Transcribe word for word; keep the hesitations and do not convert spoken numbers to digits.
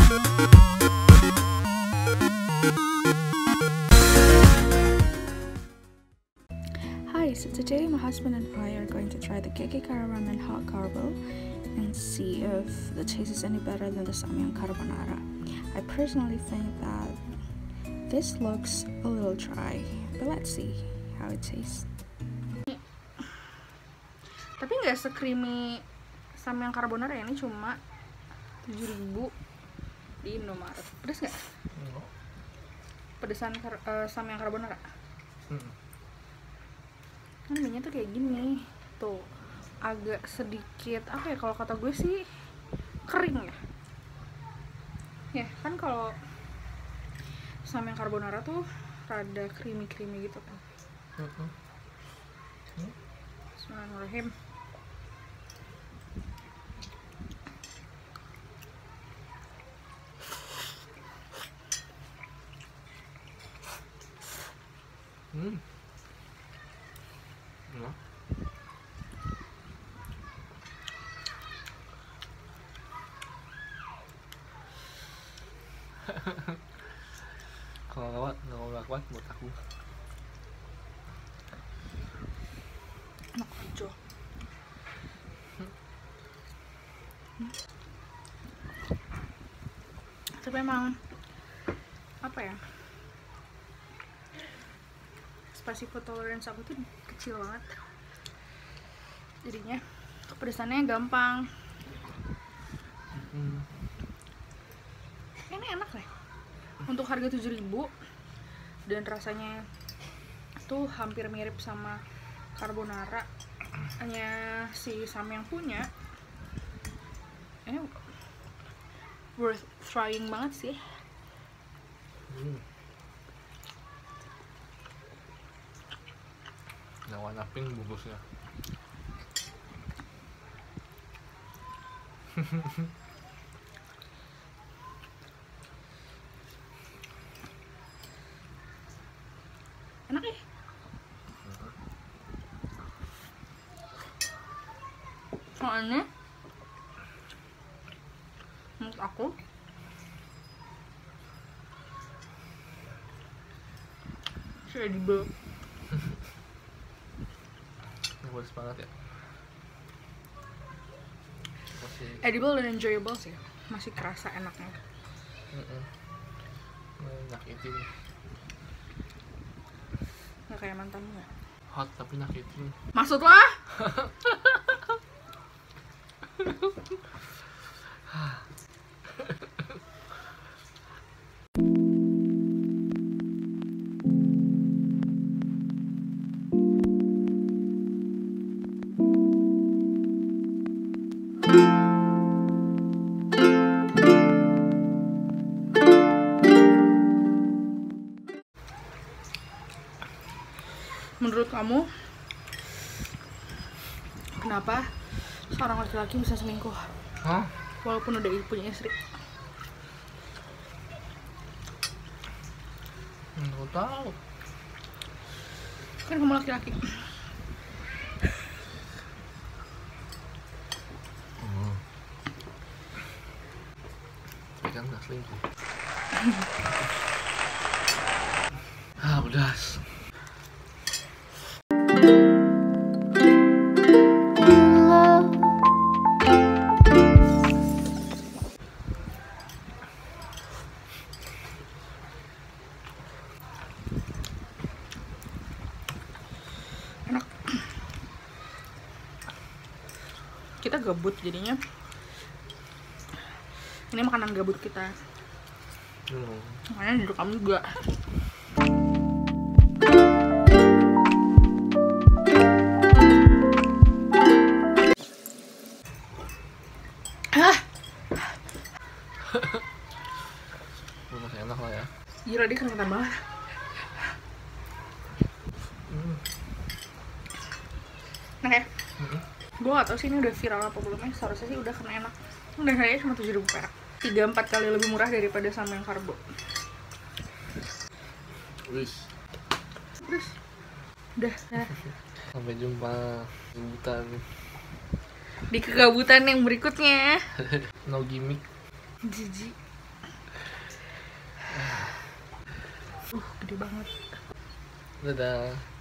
Hi, so today my husband and I are going to try the Keikei Kara Ramen hot carbo and see if the taste is any better than the Samyang carbonara. I personally think that this looks a little dry, but let's see how it tastes. Tapi nggak se-creamy Samyang carbonara ya, ini cuma tujuh ribu di Indomaret. Pedas nggak? Enggak. Pedesan kar uh, Samyang carbonara? Hmm. Kan minyak tuh kayak gini tuh, agak sedikit apa ya, kalau kata gue sih kering ya ya kan. Kalau Samyang carbonara tuh rada creamy creamy gitu kan. uh-huh. hmm? Bismillahirrahmanirrahim. hmm Ya. Kalau lewat nggak kuat buat aku. Enak aja. hmm. Tapi emang apa ya, spicy food tolerance aku tuh kecil banget, jadinya kepedesannya gampang. hmm. Ini enak deh untuk harga tujuh ribu, dan rasanya tuh hampir mirip sama carbonara hanya si Samyang punya. Ini worth trying banget sih. hmm. Yang warna pink bungkusnya. Enak ya? Soalnya menurut aku sih edible. Bagus banget ya. Masih Edible dan enjoyable sih, masih kerasa enaknya. uh-uh. Nyakitin. Nggak kayak mantanmu ya? Hot tapi nyakitin. Maksud lah? Menurut kamu, kenapa seorang laki-laki bisa selingkuh? Hah? Walaupun udah punya istri. Nggak tahu. Kan kamu laki-laki. hmm. Tapi kan nggak selingkuh. Ah, udah. Enak. Kita gabut jadinya. Ini makanan gabut kita. hmm. Makanya duduk kamu juga. Hah? Masih enak lah ya. Gila, dia keringetan banget. hmm. Enak ya? hmm. Gue gak tau sih ini udah viral apa belum ya. Seharusnya sih udah kena enak. Dan harganya cuma tujuh ribu perak, tiga sampai empat kali lebih murah daripada Samyang karbo. Wis. Terus udah ya. Sampai jumpa di hutan. Di kegabutan yang berikutnya. No gimmick. Jijik. gede banget. Dadah.